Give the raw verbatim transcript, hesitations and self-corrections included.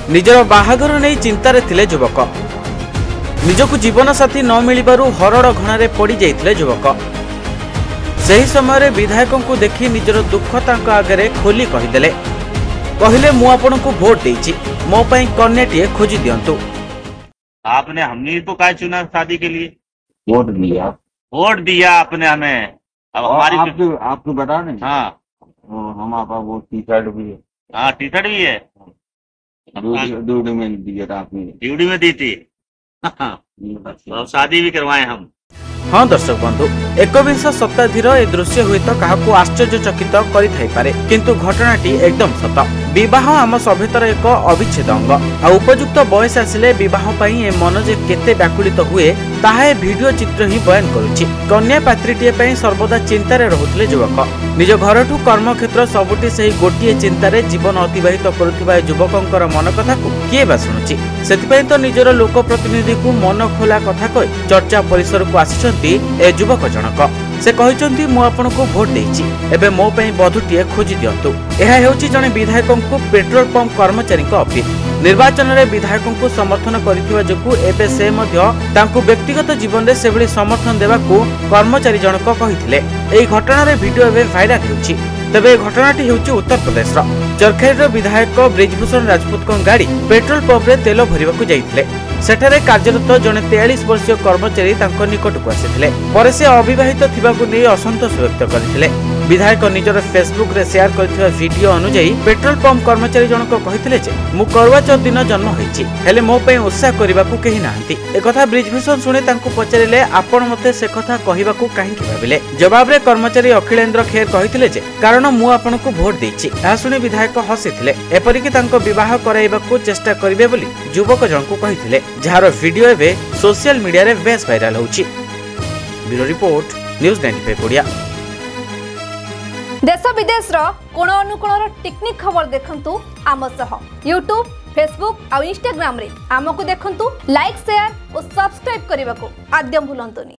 निजर बाहाघर नहीं चिंतार थिले युवक। निजकु जीवन साथी न मिलिबारु हरड़ घणारे पड़ी जाइथिले युवक। सही समय विधायकों को देखि निजर दुख तांको आगरे खोली कहिदेले। कहिले मु आपनकु वोट देइछि, मो पई कन्याटिए खोजी दियंतु। आपने हमने तो काय चुना शादी के लिए? वोट दिया। वोट दिया आपने हमें। अब हमारी आपको आपको बता नहीं। हाँ हमारे पास वो टी शर्ट भी है। हाँ टी शर्ट भी है। ड्यूटी में दिया था आपने। ड्यूटी में दी थी। अब शादी भी करवाए हम। हाँ दर्शक बंधु, एकविंश शताब्दीर ए दृश्य हुए तो काहाकू आश्चर्यचकित करिथाइपारे, किंतु घटनाटी एकदम सत। विवाह आम सभ्यतार एक अविच्छेद अंग। आ उपयुक्त बयस आसिले विवाह पई ए मन जे केते व्याकुलित हुए ताहा ए भिडियो चित्र ही बयान करुछि। कन्या पात्रीटीए पई सर्वदा चिंतारे रहुथिले युवक। निज घरठू कर्मक्षेत्र सबुठी सही गोटिए चिंतारे जीवन अतिबाहित करुथिबा युवकंकर मन कथाकू किए बा शुणुछि। सेतिपई तो निजर लोक प्रतिनिधि को मन खोला कथा कहि चर्चा परिसर को आसिछन्ति ए युवक जनक। से कहिसंती मु आपनको वोट देइछि, एबे मो पई बधुटिए खोजी दियंतु। एहा हेउछि जने विधायकों को पेट्रोल पंप कर्मचारी को अपील। निर्वाचन रे विधायकों को समर्थन करिथिबा जकु एबे से मध्य तांकु व्यक्तिगत जीवन रे सेबली समर्थन देबाकू कर्मचारी जनक कहिथिले। एही घटना रे वीडियो एबे वायरल हेउछि। तबे घटनाटी हेउछि उत्तर प्रदेश रो चरखैर विधायक ब्रिजभूषण राजपूत को गाड़ी पेट्रोल पंप रे तेल भरिबाकू जाइथिले। सेठारे कार्यरत जने तेयालीस वर्षीय कर्मचारी तांको निकटकू आसिथिले। परे से अविवाहित थिबाकू नै असंतोष व्यक्त करथिले। विधायक निजर फेसबुक रे शेयर करथिबा वीडियो अनुसार पेट्रोल पंप कर्मचारी जनक कहिथिले जे मु करवा चौथ दिन जन्म होइछि, हेले मो पई उत्साह करबाकू केही नाहंती। ए कथा ब्रिजभूषण सुने तांको पचारिले आपण मते से कथा कहिबाकू काहे कि भाबिले। जवाब रे कर्मचारी अखिलेंद्र खेर कहिथिले जे कारण मु आपनकू वोट देइछि। ता सुने विधायक हसिथिले। एपरिकि तांको विवाह कराइबाकू चेष्टा करिवे बोली युवक जनकू कहिथिले, जार वीडियो एबे सोशल मीडिया रे बेस वायरल होउछि। Bureau report news ninety five Odia. देश विदेश रो कोण अनुकोण टेक्निक खबर देखंतु आम सह यूट्यूब, फेसबुक और इंस्टाग्राम रे आमको देखंतु। लाइक, शेयर और सब्सक्राइब करने को आद्यम भूलंतुनी।